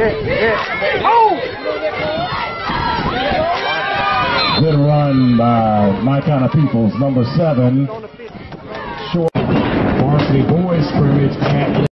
Oh! Good run by my kind of people's number 7. Short varsity boys scrimmage at